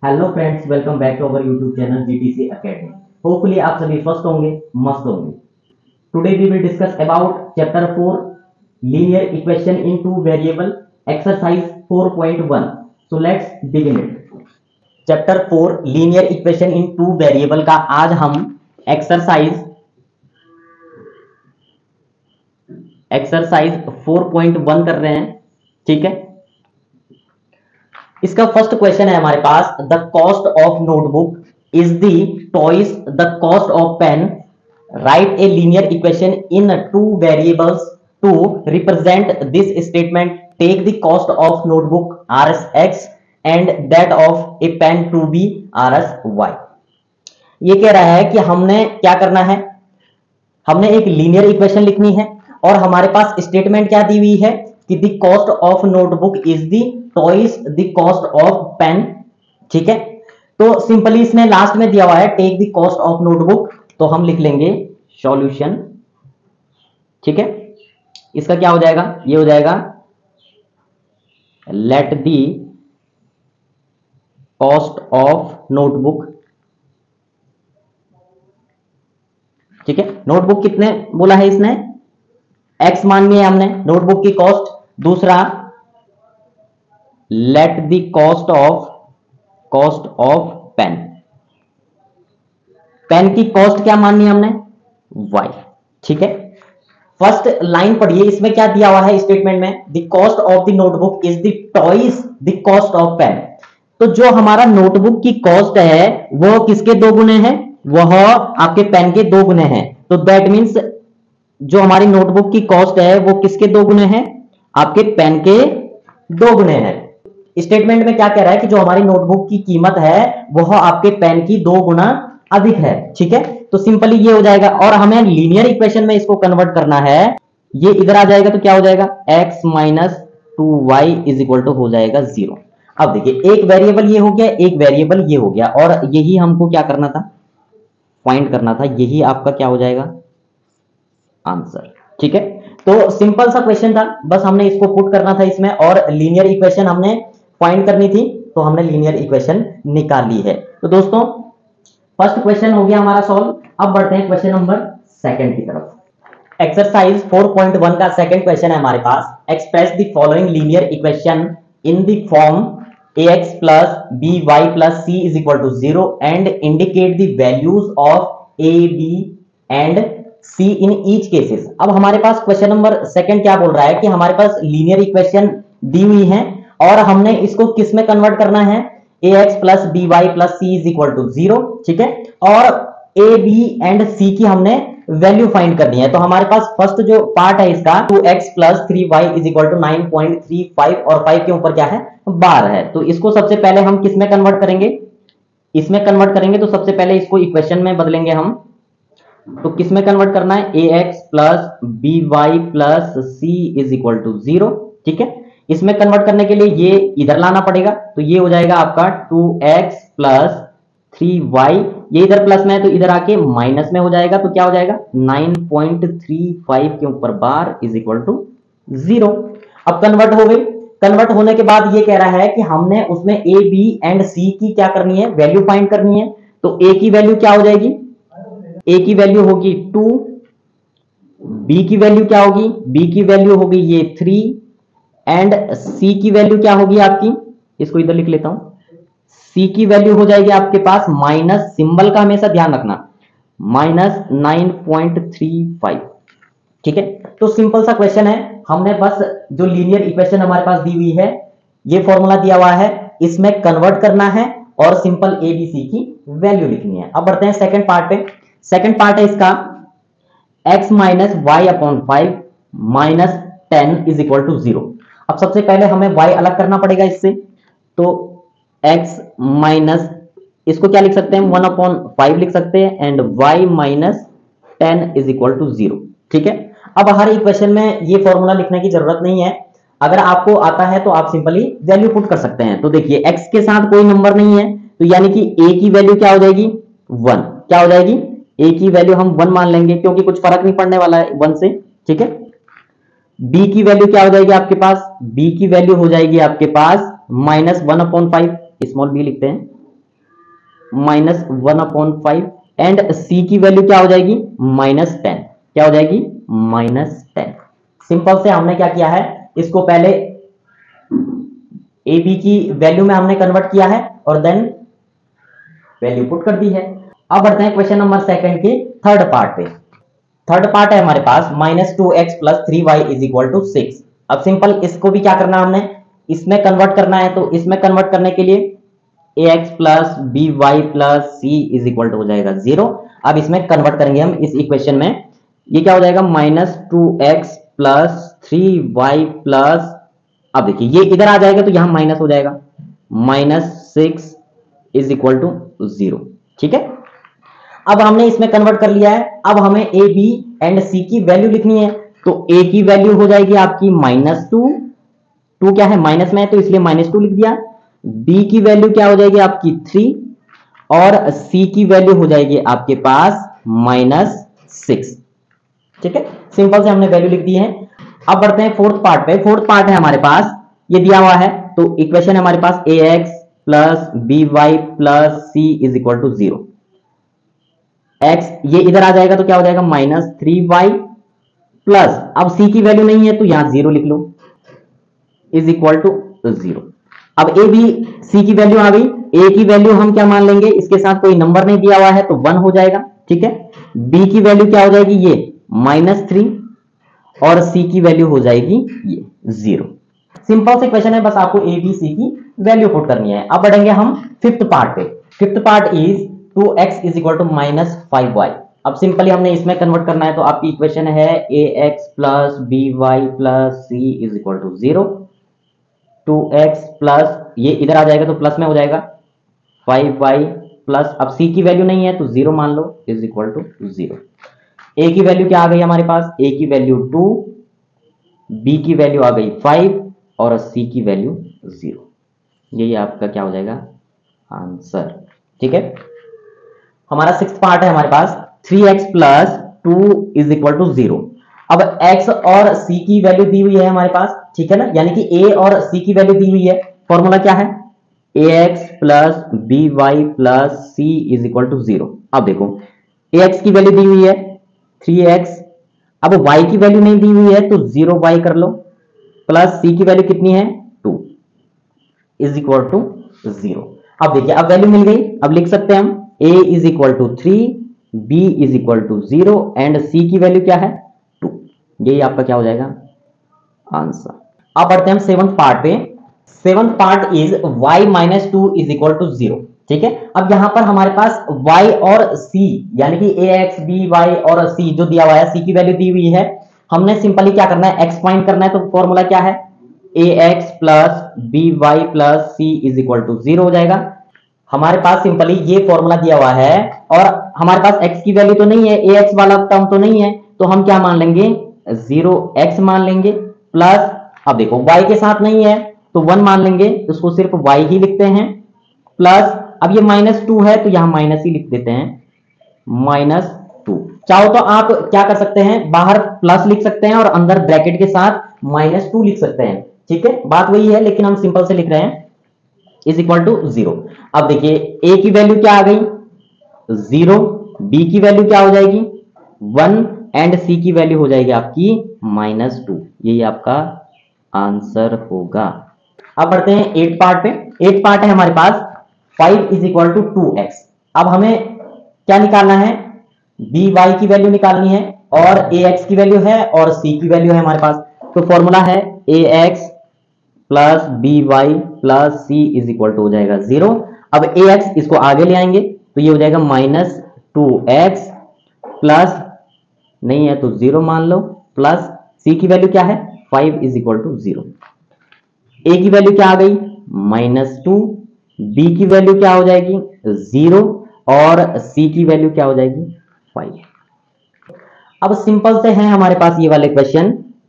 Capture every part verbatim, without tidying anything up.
Hello friends, welcome back to our YouTube channel GTC academy. Hopefully आप सभी स्वस्थ होंगे, मस्त होंगे। Today we will discuss about chapter four linear equation in two variable exercise four point one. So let's begin it. Chapter four linear equation in two variable का आज हम exercise exercise four point one कर रहे हैं। ठीक है, इसका first question है हमारे पास, the cost of notebook is the twice the cost of pen. Write a linear equation in two variables to represent this statement. Take the cost of notebook R S X and that of a pen to be R S Y. ये कह रहा है कि हमने क्या करना है, हमने एक लीनियर इक्वेशन लिखनी है और हमारे पास स्टेटमेंट क्या दी हुई है कि the cost of notebook is the twice the cost of pen. ठीक है, तो सिंपली इसमें लास्ट में दिया हुआ है take the cost of notebook, तो हम लिख लेंगे सॉल्यूशन। ठीक है, इसका क्या हो जाएगा, ये हो जाएगा let the cost of notebook. ठीक है, नोटबुक कितने बोला है इसने, एक्स माननी है हमने नोटबुक की कॉस्ट। दूसरा let the cost of cost of pen, pen की कॉस्ट क्या माननी है हमने, वाई। ठीक है, फर्स्ट लाइन पढ़िए, इसमें क्या दिया हुआ है स्टेटमेंट में, the cost of the notebook is the twice the cost of pen. तो जो हमारा नोटबुक की कॉस्ट है वो किसके दो गुने हैं, वह आपके पेन के दो गुने हैं। तो दैट मीन्स जो हमारी नोटबुक की कॉस्ट है वो किसके दो गुने हैं, आपके पेन के दो गुने हैं। स्टेटमेंट में क्या कह रहा है कि जो हमारी नोटबुक की कीमत है वह आपके पेन की दो गुना अधिक है। ठीक है, तो सिंपली ये हो जाएगा और हमें लीनियर इक्वेशन में इसको कन्वर्ट करना है। ये इधर आ जाएगा तो क्या हो जाएगा, x minus two Y is equal to हो जाएगा जीरो। अब देखिए, एक वेरिएबल ये हो गया, एक वेरिएबल ये हो गया, और यही हमको क्या करना था, फाइंड करना था। यही आपका क्या हो जाएगा, आंसर। ठीक है, तो सिंपल सा क्वेश्चन था, बस हमने इसको पुट करना था इसमें और लीनियर इक्वेशन हमने फाइंड करनी थी, तो हमने लीनियर इक्वेशन निकाल ली है। तो दोस्तों फर्स्ट क्वेश्चन हो गया हमारा सॉल्व। अब बढ़ते हैं क्वेश्चन नंबर सेकंड की तरफ। एक्सरसाइज फोर पॉइंट वन का सेकंड क्वेश्चन है हमारे पास, express the following linear equation in the form ax plus by plus c is equal to zero and indicate the values of a, b and c in each cases। अब हमारे पास question number second क्या बोल रहा है कि हमारे पास linear equation दी हुई है और हमने इसको किस में कन्वर्ट करना है, ax plus by plus c is equal to zero। ठीक है, और a, b and c की हमने वैल्यू फाइंड करनी है। तो हमारे पास फर्स्ट जो पार्ट है इसका two x plus three y is equal to nine point three five और फाइव के ऊपर क्या है, बार है। तो इसको सबसे पहले हम किस में कन्वर्ट करेंगे, इसमें कन्वर्ट करेंगे। तो सबसे पहले इसको इक्वेशन में बदलेंगे हम। तो किस में कन्वर्ट करना है, a x plus b y plus c is equal to zero. ठीक है, इसमें कन्वर्ट करने के लिए ये इधर लाना पड़ेगा, तो ये हो जाएगा आपका two x plus three y, ये इधर प्लस में है तो इधर आके माइनस में हो जाएगा। तो क्या हो जाएगा, नाइन पॉइंट थ्री फाइव के ऊपर बार इज इक्वल टू जीरो। अब कन्वर्ट हो गई। कन्वर्ट होने के बाद ये कह रहा है कि हमने उसमें ए बी एंड सी की क्या करनी है, वैल्यू फाइंड करनी है। तो ए की वैल्यू क्या हो जाएगी, ए की वैल्यू होगी टू, बी की वैल्यू क्या होगी, बी की वैल्यू होगी ये थ्री, एंड सी की वैल्यू क्या होगी आपकी, इसको इधर लिख लेता हूं, सी की वैल्यू हो जाएगी आपके पास माइनस, सिंबल का हमेशा ध्यान रखना, minus nine point three five. ठीक है, तो सिंपल सा क्वेश्चन है, हमने बस जो लीनियर इक्वेशन हमारे पास दी हुई है, ये फॉर्मूला दिया हुआ है, इसमें कन्वर्ट करना है और सिंपल ए बी सी की वैल्यू लिखनी है। अब बढ़ते हैं सेकंड पार्ट पे। सेकंड पार्ट है इसका x minus y upon five minus ten is equal to zero. अब सबसे पहले हमें y अलग करना पड़ेगा इससे, तो x माइनस, इसको क्या लिख सकते हैं, वन अपॉन फाइव लिख सकते हैं, and y minus ten is equal to zero. ठीक है, अब हर इक्वेशन में ये फॉर्मूला लिखने की जरूरत नहीं है, अगर आपको आता है तो आप सिंपली वैल्यू पुट कर सकते हैं। तो देखिए x के साथ कोई नंबर नहीं है, तो यानी कि a की वैल्यू क्या हो जाएगी, वन। क्या हो जाएगी, a की वैल्यू हम वन मान लेंगे क्योंकि कुछ फर्क नहीं पड़ने वाला है वन से। ठीक है, b की वैल्यू क्या हो जाएगी आपके पास, b की वैल्यू हो जाएगी आपके पास minus one upon five, small b लिखते हैं, minus one upon five and c की वैल्यू क्या हो जाएगी माइनस टेन, क्या हो जाएगी माइनस टेन। सिंपल से हमने क्या किया है, इसको पहले ए बी की वैल्यू में हमने कन्वर्ट किया है और देन वैल्यू पुट कर दी है। अब बढ़ते हैं क्वेश्चन नंबर सेकंड के थर्ड पार्ट पे। थर्ड पार्ट है हमारे पास minus two x plus three y is equal to six. अब सिंपल इसको भी क्या करना है हमने, इसमें कन्वर्ट करना है, तो इसमें कन्वर्ट करने के लिए a x plus b y plus c is equal to हो जाएगा जीरो। अब इसमें कन्वर्ट करेंगे हम इस इक्वेशन में, ये क्या हो जाएगा minus two x plus three y plus, अब देखिए ये इधर आ जाएगा तो यहां माइनस हो जाएगा, minus six is equal to zero. ठीक है, अब हमने इसमें कन्वर्ट कर लिया है। अब हमें ए बी एंड सी की वैल्यू लिखनी है, तो ए की वैल्यू हो जाएगी आपकी माइनस टू, टू क्या है माइनस में है तो इसलिए माइनस टू लिख दिया। बी की वैल्यू क्या हो जाएगी आपकी थ्री और सी की वैल्यू हो जाएगी आपके पास माइनस सिक्स। ठीक है, सिंपल से हमने वैल्यू लिख दी है। अब बढ़ते हैं फोर्थ पार्ट पे। फोर्थ पार्ट है हमारे पास, ये दिया हुआ है, तो इक्वेशन है हमारे पास a x plus b y plus c is equal to zero. X ये इधर आ जाएगा तो क्या हो जाएगा माइनस थ्री वाई प्लस, अब सी की वैल्यू नहीं है तो यहां जीरो लिख लो, इज इक्वल टू जीरो। अब ए बी सी की वैल्यू आ गई, ए की वैल्यू हम क्या मान लेंगे, इसके साथ कोई नंबर नहीं दिया हुआ है तो वन हो जाएगा। ठीक है, बी की वैल्यू क्या हो जाएगी ये माइनस थ्री और सी की वैल्यू हो जाएगी ये जीरो। सिंपल से क्वेश्चन है, बस आपको ए बी सी की वैल्यू पुट करनी है। अब बढ़ेंगे हम फिफ्थ पार्ट पे। Fifth part is two x is equal to minus five y. अब सिंपली हमने इसमें कन्वर्ट करना है, तो आपकी इक्वेशन है a x plus b y plus c is equal to zero. Two x plus ये इधर आ जाएगा तो प्लस में हो जाएगा फाइव वाई प्लस, अब सी की वैल्यू नहीं है तो जीरो मान लो, is equal to zero. A की वैल्यू क्या आ गई हमारे पास, ए की वैल्यू टू, बी की वैल्यू आ गई फाइव और सी की वैल्यू जीरो। यही आपका क्या हो जाएगा आंसर। ठीक है, हमारा सिक्स्थ पार्ट है हमारे पास three x plus two is equal to zero. अब x और c की वैल्यू दी हुई है हमारे पास, ठीक है ना, यानी कि a और c की वैल्यू दी हुई है। फॉर्मूला क्या है, a x plus b y plus c is equal to zero. अब देखो ax की वैल्यू दी हुई है थ्री एक्स, अब y की वैल्यू नहीं दी हुई है तो जीरो वाई कर लो, प्लस c की वैल्यू कितनी है two is equal to zero. अब देखिए अब वैल्यू मिल गई, अब लिख सकते हैं हम a is equal to three, b is equal to zero and c की वैल्यू क्या है टू। यही आपका क्या हो जाएगा आंसर। अब बढ़ते हैं हम सेवंथ पार्ट पे। Seventh part is y minus two is equal to zero. ठीक है, अब यहां पर हमारे पास y और c यानी कि a x b y और c जो दिया हुआ है, c की वैल्यू दी हुई है, हमने सिंपली क्या करना है x फाइंड करना है। तो फॉर्मूला क्या है, a x plus b y plus c is equal to zero हो जाएगा। हमारे पास सिंपली ये फॉर्मूला दिया हुआ है और हमारे पास x की वैल्यू तो नहीं है, ए एक्स वाला टर्म तो नहीं है, तो हम क्या मान लेंगे जीरो एक्स मान लेंगे, प्लस अब देखो y के साथ नहीं है तो वन मान लेंगे, उसको सिर्फ y ही लिखते हैं, प्लस अब ये माइनस टू है तो यहां माइनस ही लिख देते हैं, माइनस टू। चाहो तो आप क्या कर सकते हैं, बाहर प्लस लिख सकते हैं और अंदर ब्रैकेट के साथ माइनस टू लिख सकते हैं। ठीक है, बात वही है लेकिन हम सिंपल से लिख रहे हैं इज इक्वल टू जीरो। अब देखिए a की वैल्यू क्या आ गई जीरो, b की वैल्यू क्या हो जाएगी वन एंड c की वैल्यू हो जाएगी आपकी माइनस टू। यही आपका आंसर होगा। अब बढ़ते हैं एट पार्ट पे। एट पार्ट है हमारे पास five is equal to two x. अब हमें क्या निकालना है, बी वाई की वैल्यू निकालनी है और ए एक्स की वैल्यू है और सी की वैल्यू है हमारे पास। तो फॉर्मूला है a x plus b y plus c is equal to हो जाएगा जीरो। अब ए एक्स इसको आगे ले आएंगे तो ये हो जाएगा माइनस टू एक्स, प्लस नहीं है तो जीरो मान लो, प्लस सी की वैल्यू क्या है five is equal to zero. A की वैल्यू क्या आ गई माइनस टू, बी की वैल्यू क्या हो जाएगी जीरो और सी की वैल्यू क्या हो जाएगी फाइव। अब सिंपल से है हमारे पास ये वाले क्वेश्चन,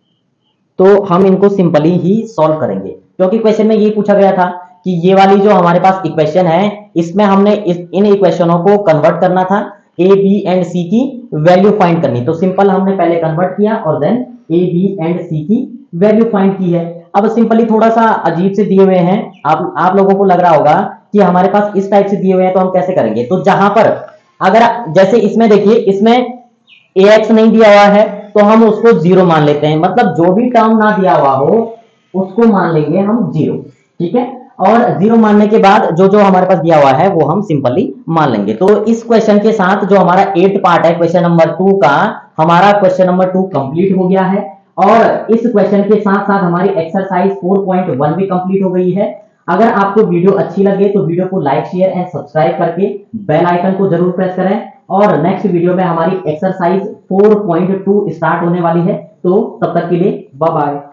तो हम इनको सिंपली ही सॉल्व करेंगे, क्योंकि क्वेश्चन में ये पूछा गया था कि ये वाली जो हमारे पास इक्वेशन है इसमें हमने इस इन इक्वेशनों को कन्वर्ट करना था, ए बी एंड सी की वैल्यू फाइंड करनी। तो सिंपल हमने पहले कन्वर्ट किया और then a b and c की वैल्यू फाइंड की है। अब सिंपली थोड़ा सा अजीब से दिए हुए हैं, आप आप लोगों को लग रहा होगा कि हमारे पास इस टाइप से दिए हुए हैं तो हम कैसे करेंगे। तो जहां पर अगर जैसे इसमें देखिए, इसमें ए एक्स नहीं दिया हुआ है तो हम उसको जीरो मान लेते हैं, मतलब जो भी टर्म ना दिया हुआ हो उसको मान लेंगे हम जीरो, ठीक है। और जीरो मानने के बाद जो जो हमारे पास दिया हुआ है वो हम सिंपली मान लेंगे। तो इस क्वेश्चन के साथ जो हमारा एट पार्ट है क्वेश्चन नंबर टू का, हमारा क्वेश्चन नंबर टू कंप्लीट हो गया है। और इस क्वेश्चन के साथ साथ हमारी एक्सरसाइज फोर पॉइंट वन भी कंप्लीट हो गई है। अगर आपको वीडियो अच्छी लगे तो वीडियो को लाइक शेयर एंड सब्सक्राइब करके बेल आइकन को जरूर प्रेस करें। और नेक्स्ट वीडियो में हमारी exercise four point two start होने वाली है। तो तब तक के लिए बाय बाय।